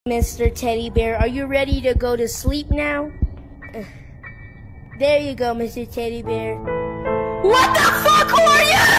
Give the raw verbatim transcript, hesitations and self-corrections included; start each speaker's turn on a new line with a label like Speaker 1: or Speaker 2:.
Speaker 1: Mister Teddy Bear, are you ready to go to sleep now? There you go, Mister Teddy Bear.
Speaker 2: What the fuck are you?